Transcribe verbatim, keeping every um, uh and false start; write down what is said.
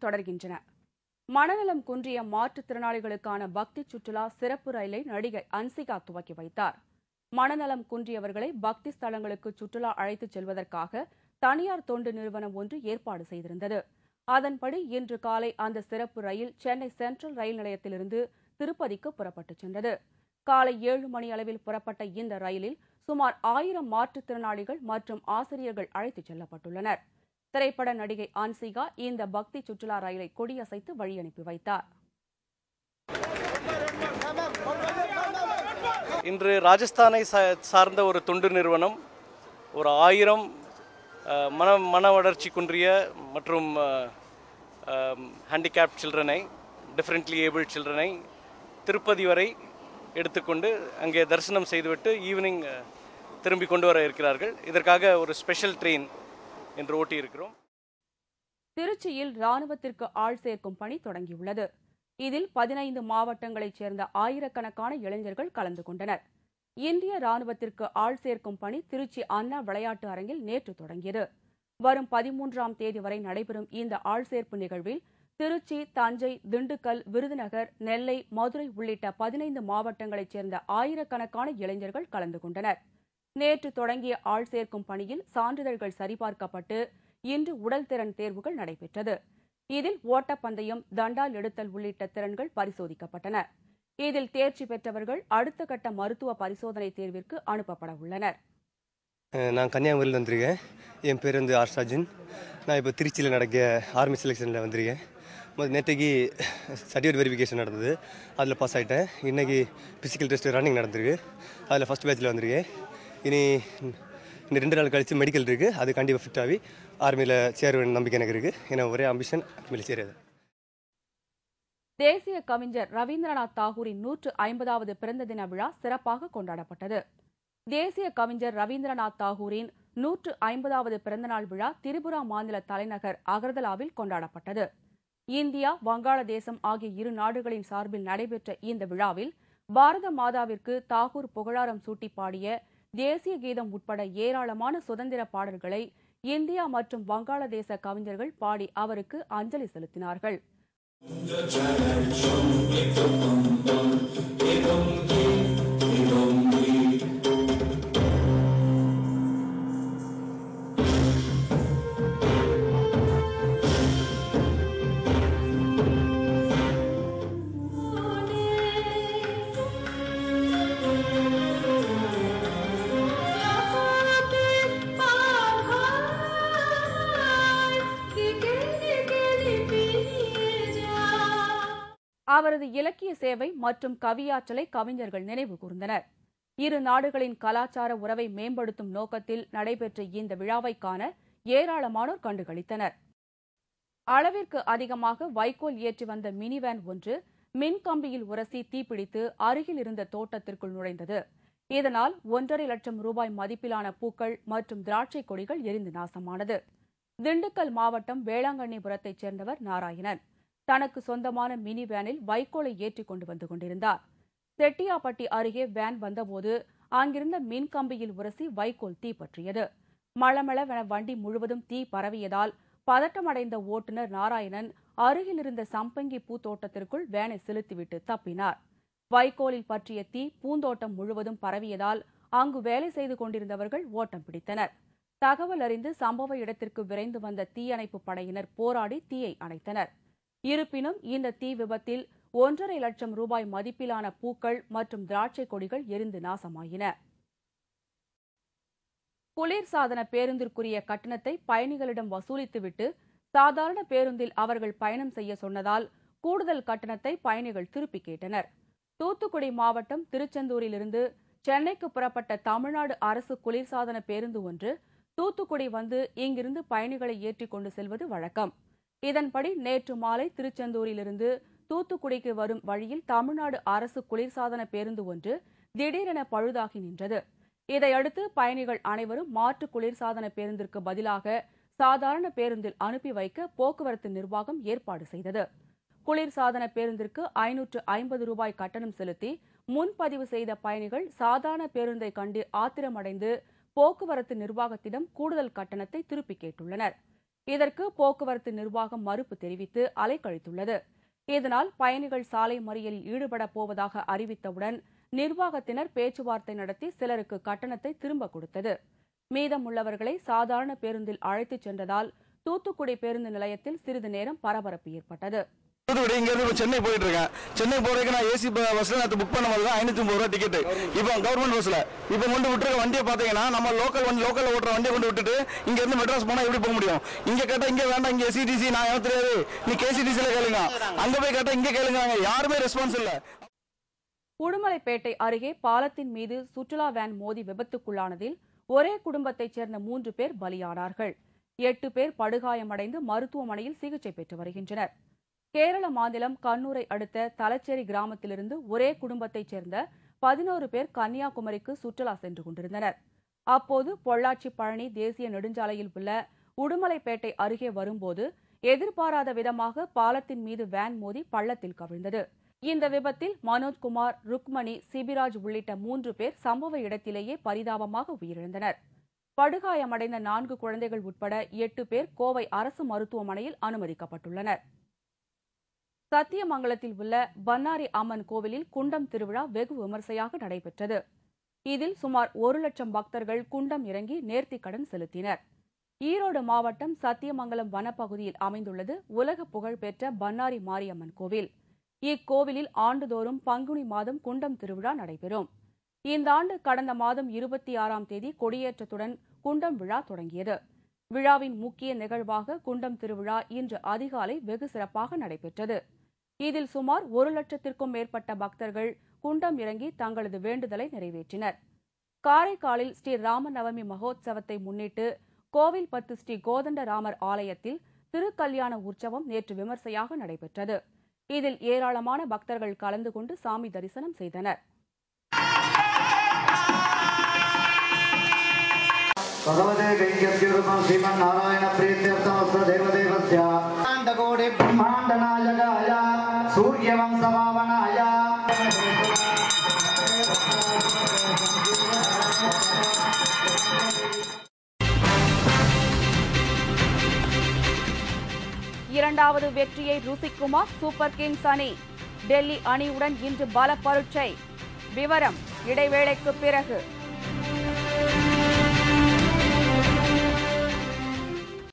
தொடர்கின்றன. மனநலம் குன்றிய மாற்றுத்திறனாளிகளுக்கான பக்தி சுற்றுலா சிறப்பு ரயிலை நடிகை அன்சிகா துவக்கி வைத்தார். மனநலம் குன்றியவர்களை பக்தி ஸ்தலங்களுக்கு சுற்றுலா அழைத்துச் செல்வதற்காக தனியார் தொண்டு நிறுவனம் ஒன்று ஏற்பாடு செய்திருந்தது. அதன்படி இன்று காலை அந்த சிறப்பு ரயில் சென்னை சென்ட்ரல் ரயில் நிலையத்திலிருந்து திருப்பதிக்கு புறப்பட்டுச் சென்றது. காலை ஏழு மணி அளவில் புறப்பட்ட இந்த ரயிலில் சுமார் ஆயிரம் மாற்றுத்திறனாளிகள் மற்றும் ஆசிரியர்கள் அழைத்துச் செல்லப்பட்டுள்ளனர். திரைப்பட நடிகை அன்சிகா இந்த பக்தி சுற்றுலா ரயிலை கொடியசைத்து வழியனுப்பி வைத்தார். இன்று ராஜஸ்தானை சார்ந்த ஒரு தொண்டு நிறுவனம் ஒரு ஆயிரம் மன மன வளர்ச்சி குன்றிய மற்றும் ஹேண்டிகேப்ட் சில்ட்ரனை டிஃப்ரெண்ட்லி ஏபிள்ட் சில்ட்ரனை திருப்பதி வரை எடுத்துக்கொண்டு அங்கே தரிசனம் செய்துவிட்டு ஈவினிங் திரும்பி கொண்டு வர இருக்கிறார்கள். இதற்காக ஒரு ஸ்பெஷல் ட்ரெயின் என்று ஓட்டி இருக்கிறோம். திருச்சியில் ராணுவத்திற்கு ஆள் சேர்க்கும் பணி தொடங்கியுள்ளது. இதில் பதினைந்து மாவட்டங்களைச் சேர்ந்த ஆயிரக்கணக்கான இளைஞர்கள் கலந்து கொண்டனர். இந்திய ராணுவத்திற்கு ஆள் சேர்க்கும் பணி திருச்சி அண்ணா விளையாட்டு அரங்கில் நேற்று தொடங்கியது. வரும் பதிமூன்றாம் தேதி வரை நடைபெறும் இந்த ஆள் சேர்ப்பு நிகழ்வில் திருச்சி, தஞ்சை, திண்டுக்கல், விருதுநகர், நெல்லை, மதுரை உள்ளிட்ட பதினைந்து மாவட்டங்களைச் சேர்ந்த ஆயிரக்கணக்கான இளைஞர்கள் கலந்து கொண்டனர். நேற்று தொடங்கிய ஆள் சேர்க்கும் பணியில் சான்றிதழ்கள் சரிபார்க்கப்பட்டு இன்று உடல் திறன் தேர்வுகள் நடைபெற்றது. இதில் ஓட்டப்பந்தயம், தண்டால் எடுத்தல் உள்ளிட்ட திறன்கள் பரிசோதிக்கப்பட்டன. இதில் தேர்ச்சி பெற்றவர்கள் அடுத்த கட்ட மருத்துவ பரிசோதனை தேர்விற்கு அனுப்பப்பட உள்ளனர். நான் கன்னியாகுமரியில் வந்திருக்கேன். என் பேர் வந்து ஆர் சாஜின். நான் இப்போ திருச்சியில் நடக்க ஆர்மி செலெக்ஷனில் வந்திருக்கேன். நேற்றைக்கு சர்டிஃபிகேட் வெரிஃபிகேஷன் நடந்தது, அதில் பாஸ் ஆகிட்டேன். இன்றைக்கி ஃபிசிக்கல் டெஸ்ட் ரன்னிங் நடந்திருக்கு, அதில் ஃபஸ்ட் பேட்சில் வந்திருக்கேன். இனி இன்னும் ரெண்டு நாள் கழித்து மெடிக்கல் இருக்குது, அது கண்டிப்பாக ஃபிட் ஆகி ஆர்மியில் சேருவேன் நம்பிக்கை எனக்கு இருக்குது. ஏன்னா ஒரே ஆம்பிஷன் ஆர்மியில் சேருது. தேசிய கவிஞர் ரவீந்திரநாத் தாகூரின் நூற்று ஐம்பதாவது பிறந்த தின விழா சிறப்பாக கொண்டாடப்பட்டது. தேசிய கவிஞர் ரவீந்திரநாத் தாகூரின் நூற்று ஐம்பதாவது பிறந்தநாள் விழா திரிபுரா மாநில தலைநகர் அகர்தலாவில் கொண்டாடப்பட்டது. இந்தியா, வங்காளதேசம் ஆகிய இரு நாடுகளின் சார்பில் நடைபெற்ற இந்த விழாவில் பாரத மாதாவிற்கு தாகூர் புகழாரம் சூட்டி பாடிய தேசிய கீதம் உட்பட ஏராளமான சுதந்திர பாடல்களை இந்தியா மற்றும் வங்காளதேச கவிஞர்கள் பாடி அவருக்கு அஞ்சலி செலுத்தினார்கள். அவரது இலக்கிய சேவை மற்றும் கவியாற்றலை கவிஞர்கள் நினைவு கூர்ந்தனர். இரு நாடுகளின் கலாச்சார உறவை மேம்படுத்தும் நோக்கத்தில் நடைபெற்ற இந்த விழாவை காண ஏராளமானோர் கண்டுகளித்தனர். அளவிற்கு அதிகமாக வைக்கோல் ஏற்றி வந்த மினி வேன் ஒன்று மின்கம்பியில் உரசி தீப்பிடித்து அருகில் இருந்த தோட்டத்திற்குள் நுழைந்தது. இதனால் ஒன்றரை லட்சம் ரூபாய் மதிப்பிலான பூக்கள் மற்றும் திராட்சை கொடிகள் எரிந்து நாசமானது. திண்டுக்கல் மாவட்டம் வேளாங்கண்ணிபுரத்தைச் சேர்ந்தவர் நாராயணன் தனக்கு சொந்தமான மினி வேனில் வைக்கோலை ஏற்றிக் கொண்டு வந்து கொண்டிருந்தார். செட்டியாப்பட்டி அருகே வேன் வந்தபோது அங்கிருந்த மின்கம்பியில் உரசி வைக்கோல் தீப்பற்றியது. மளமளவென வண்டி முழுவதும் தீ பரவியதால் பதட்டமடைந்த ஓட்டுநர் நாராயணன் அருகில் இருந்த சம்பங்கி பூத்தோட்டத்திற்குள் வேனை செலுத்திவிட்டு தப்பினார். வைக்கோலில் பற்றிய தீ பூந்தோட்டம் முழுவதும் பரவியதால் அங்கு வேலை செய்து கொண்டிருந்தவர்கள் ஓட்டம் பிடித்தனர். தகவல் அறிந்து சம்பவ இடத்திற்கு விரைந்து வந்த தீயணைப்பு படையினர் போராடி தீயை அணைத்தனர். இருப்பினும் இந்த தீ விபத்தில் ஒன்றரை லட்சம் ரூபாய் மதிப்பிலான பூக்கள் மற்றும் திராட்சை கொடிகள் எரிந்து நாசமாயின. குளிர்சாதன பேருந்திற்குரிய கட்டணத்தை பயணிகளிடம் வசூலித்துவிட்டு சாதாரண பேருந்தில் அவர்கள் பயணம் செய்ய சொன்னதால் கூடுதல் கட்டணத்தை பயணிகள் திருப்பிக் கேட்டனர். தூத்துக்குடி மாவட்டம் திருச்செந்தூரிலிருந்து சென்னைக்கு புறப்பட்ட தமிழ்நாடு அரசு குளிர்சாதன பேருந்து ஒன்று தூத்துக்குடி வந்து இங்கிருந்து பயணிகளை ஏற்றிக் கொண்டு செல்வது வழக்கம். இதன்படி நேற்று மாலை திருச்செந்தூரிலிருந்து தூத்துக்குடிக்கு வரும் வழியில் தமிழ்நாடு அரசு குளிர்சாதன பேருந்து ஒன்று திடீரென பழுதாகி நின்றது. இதையடுத்து பயணிகள் அனைவரும் மாற்று குளிர்சாதன பேருந்திற்கு பதிலாக சாதாரண பேருந்தில் அனுப்பி வைக்க போக்குவரத்து நிர்வாகம் ஏற்பாடு செய்தது. குளிர்சாதன பேருந்திற்கு ஐநூற்று ஐம்பது ரூபாய் கட்டணம் செலுத்தி முன்பதிவு செய்த பயணிகள் சாதாரண பேருந்தை கண்டு ஆத்திரமடைந்து போக்குவரத்து நிர்வாகத்திடம் கூடுதல் கட்டணத்தை திருப்பிக் கேட்டுள்ளனர். இதற்கு போக்குவரத்து நிர்வாகம் மறுப்பு தெரிவித்து அலைக்கழித்துள்ளது. இதனால் பயணிகள் சாலை மறியலில் ஈடுபடப் போவதாக அறிவித்தவுடன் நிர்வாகத்தினர் பேச்சுவார்த்தை நடத்தி சிலருக்கு கட்டணத்தை திரும்ப கொடுத்தது. மீதமுள்ளவர்களை சாதாரண பேருந்தில் அழைத்துச் சென்றதால் தூத்துக்குடி பேருந்து நிலையத்தில் சிறிது நேரம் பரபரப்பு ஏற்பட்டது. தூத்துக்குடி இங்க இருந்து சென்னை போயிட்டு இருக்கேன். சென்னை போறதுக்கு நான் ஏசி பஸ்ல நேற்று புக் பண்ணும்போது தான் ஐநூத்தி ஐம்பது ரூபா டிக்கெட். இப்போ கவர்மெண்ட் பஸ்ல இப்போ கொண்டு விட்டுருக்க வண்டியை பாத்தீங்கன்னா நம்ம லோக்கல் வண்டி லோக்கல் ஓட்டுற வண்டியை கொண்டு விட்டுட்டு இங்க இருந்து மெட்ராஸ் போனா எப்படி போக முடியும்? இங்க கேட்டா இங்க வேண்டாம், இங்க எஸ்சிடிசி நான் எனக்கு தெரியாது, நீ கேசிடிசில கேளுங்க. அங்க போய் கேட்டா இங்க கேளுங்க, யாருமே ரெஸ்பான்ஸ் இல்ல. உடுமலைப்பேட்டை அருகே பாலத்தின் மீது சுற்றுலா வேன் மோதி விபத்துக்குள்ளானதில் ஒரே குடும்பத்தைச் சேர்ந்த மூன்று பேர் பலியானார்கள். எட்டு பேர் படுகாயமடைந்து மருத்துவமனையில் சிகிச்சை பெற்று வருகின்றனர். கேரள மாநிலம் கண்ணூரை அடுத்த தலச்சேரி கிராமத்திலிருந்து ஒரே குடும்பத்தைச் சேர்ந்த பதினோரு பேர் கன்னியாகுமரிக்கு சுற்றுலா சென்று கொண்டிருந்தனர். அப்போது பொள்ளாச்சி பழனி தேசிய நெடுஞ்சாலையில் உள்ள உடுமலைப்பேட்டை அருகே வரும்போது எதிர்பாராத விதமாக பாலத்தின் மீது வேன் மோதி பள்ளத்தில் கவிழ்ந்தது. இந்த விபத்தில் மனோஜ்குமார், ருக்மணி, சிபிராஜ் உள்ளிட்ட மூன்று பேர் சம்பவ இடத்திலேயே பரிதாபமாக உயிரிழந்தனர். படுகாயமடைந்த நான்கு குழந்தைகள் உட்பட எட்டு பேர் கோவை அரசு மருத்துவமனையில் அனுமதிக்கப்பட்டுள்ளனர். சத்தியமங்கலத்தில் உள்ள பன்னாரி அம்மன் கோவிலில் குண்டம் திருவிழா வெகு விமர்சையாக நடைபெற்றது. இதில் சுமார் ஒரு லட்சம் பக்தர்கள் குண்டம் இறங்கி நேர்த்திக்கடன் செலுத்தினர். ஈரோடு மாவட்டம் சத்தியமங்கலம் வனப்பகுதியில் அமைந்துள்ளது உலக புகழ்பெற்ற பன்னாரி மாரியம்மன் கோவில். இக்கோவிலில் ஆண்டுதோறும் பங்குனி மாதம் குண்டம் திருவிழா நடைபெறும். இந்த ஆண்டு கடந்த மாதம் இருபத்தி ஆறாம் தேதி கொடியேற்றத்துடன் குண்டம் விழா தொடங்கியது. விழாவின் முக்கிய நிகழ்வாக குண்டம் திருவிழா இன்று அதிகாலை வெகு சிறப்பாக நடைபெற்றது. இதில் சுமார் ஒரு லட்சத்திற்கும் மேற்பட்ட பக்தர்கள் குண்டம் இறங்கி தங்களது வேண்டுதலை நிறைவேற்றினர். காரைக்காலில் ஸ்ரீ ராமநவமி மகோத்சவத்தை முன்னிட்டு கோவில்பத்து ஸ்ரீ கோதண்டராமர் ஆலயத்தில் திருக்கல்யாண உற்சவம் நேற்று விமர்சையாக நடைபெற்றது. இதில் ஏராளமான பக்தர்கள் கலந்து கொண்டு சாமி தரிசனம் செய்தனர். भगवते वेंकटेश्वरं श्रीमन्नारायण प्रीत्यर्थमस्त्र देवदेवस्य अनन्तकोटि ब्रह्माण्डनायकाय सूर्यवंशभावनाय இரண்டாவது வெற்றியை ருசிக்குமா சூப்பர் கிங்ஸ் அணி? டெல்லி அணியுடன் இன்று பல பரீட்சை. விவரம் இடைவேளைக்கு பிறகு.